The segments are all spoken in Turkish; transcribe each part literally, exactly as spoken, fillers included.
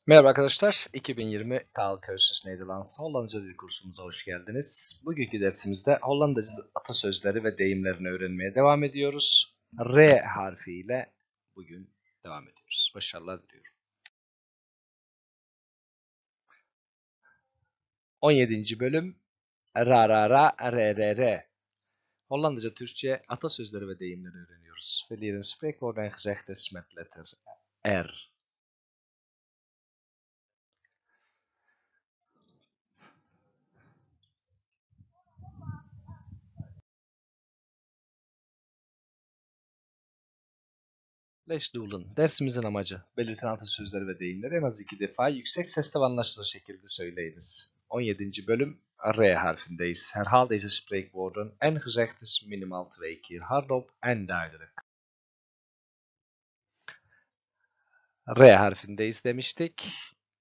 Merhaba arkadaşlar, iki bin yirmi Taalkursus Nederlands Hollandaca dil kursumuza hoş geldiniz. Bugünkü dersimizde Hollandaca atasözleri ve deyimlerini öğrenmeye devam ediyoruz. R harfiyle bugün devam ediyoruz. Başarılar diliyorum. on yedinci bölüm Ra ra ra re re re. Hollandaca Türkçe atasözleri ve deyimleri öğreniyoruz. We leren spreekwoorden en gezegdes met letter R. Leşdoğlu'nun dersimizin amacı belirtilen atasözleri ve deyimleri en az iki defa yüksek sesle ve anlaşılır şekilde söyleyiniz. on yedinci bölüm R harfindeyiz. Herhaal deze spreekwoorden en gezegdes minimaal twee keer hardop en duidelijk. R harfindeyiz demiştik.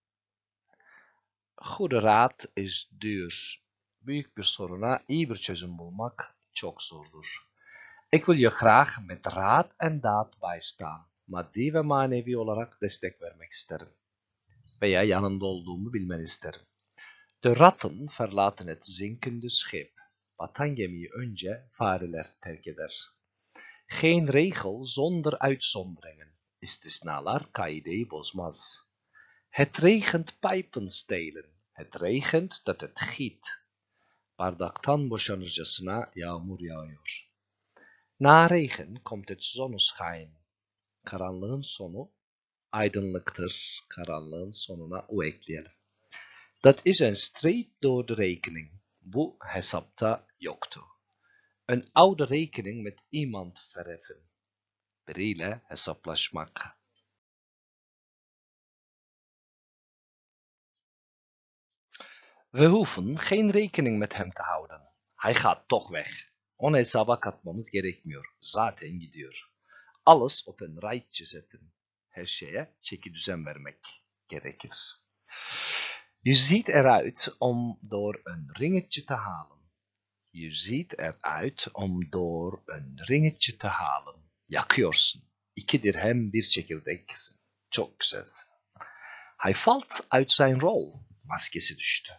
Goede raad is duur. Büyük bir soruna iyi bir çözüm bulmak çok zordur. Ik wil je graag met raad en daad bijstaan. Maddi ve manevi olarak destek vermek isterim. Veya yanında olduğumu bilmeni isterim. De ratten verlaten het zinkende schip. Batan gemiyi önce fareler terk eder. Geen regel zonder uitzonderingen. İstisnalar kaideyi bozmaz. Het regent pijpen stelen. Het regent dat het giet. Bardaktan boşanırcasına yağmur yağıyor. Na regen komt het zonneschijn. Karanlığın sonu aydınlıktır. Karanlığın sonuna u ekleyelim. Dat is een streep door de rekening. Bu hesapta yoktu. Een oude rekening met iemand verheffen. Biriyle hesaplaşmak. We hoeven geen rekening met hem te houden. Hij gaat toch weg. Ona hesaba katmamız gerekmiyor. Zaten gidiyor. Alles op een rijtje zetten. Her şeye çeki düzen vermek gerekir. Je ziet eruit om door een ringetje te halen. Je ziet eruit om door een ringetje te halen. Yakıyorsun. İki dirhem bir çekirdeksin. Çok güzelsin. Hij valt uit zijn rol. Maskesi düştü.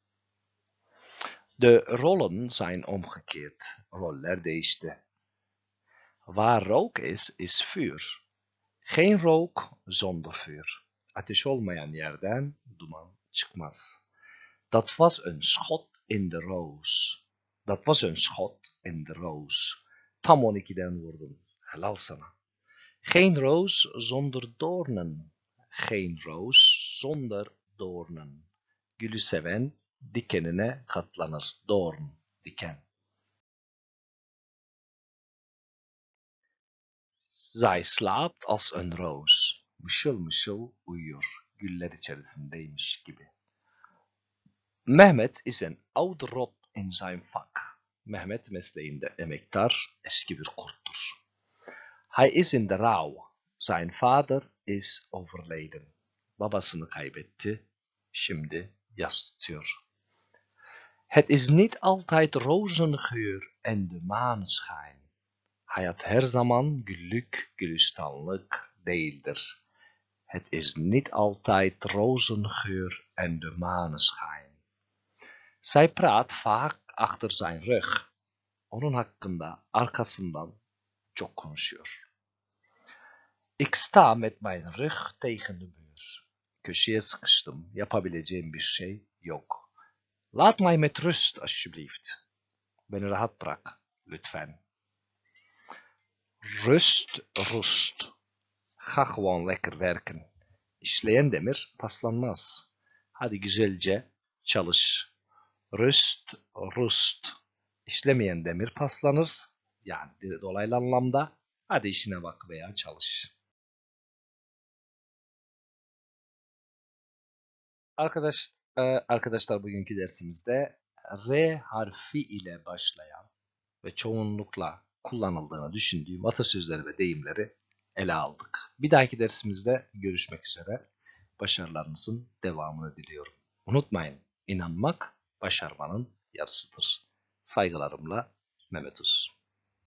De rollen zijn omgekeerd. Roller değişti. Waar rook is, is vuur. Geen rook zonder vuur. Ateş olmayan yerden duman çıkmaz. Dat was een schot in de roos. Dat was een schot in de roos. Tam on ikiden vurdum. Helal sana. Geen roos zonder doornen. Geen roos zonder doornen. Gülü seven dikenine katlanır. Doorn, diken. Zij slaapt als een roos. Mışıl mışıl uyuyor. Güller içerisindeymiş gibi. Mehmet is een oude rot in zijn vak. Mehmet mesleğinde emektar, eski bir kurttur. Hij is in de rouw. Zijn vader is overleden. Babasını kaybetti. Şimdi yas tutuyor. Het is niet altijd rozengeur en de maneschijn. Hayat her zaman güllük, gülistanlık değildir. Het is niet altijd rozengeur en de maneschijn. Zij praat vaak achter zijn rug. Onun hakkında arkasından çok konuşuyor. Ik sta met mijn rug tegen de muur. Köşeye sıkıştım. Yapabileceğim bir şey yok. Laat mij met rust alsjeblieft. Beni rahat bırak lütfen. Rust, rust. Ga gewoon lekker werken. İşleyen demir paslanmaz. Hadi güzelce çalış. Rust, rust. İşlemeyen demir paslanır. Yani dolaylı anlamda hadi işine bak veya çalış. Arkadaş, e, arkadaşlar bugünkü dersimizde R harfi ile başlayan ve çoğunlukla kullanıldığını düşündüğüm atasözleri ve deyimleri ele aldık. Bir dahaki dersimizde görüşmek üzere. Başarılarınızın devamını diliyorum. Unutmayın, inanmak başarmanın yarısıdır. Saygılarımla Mehmet Uz.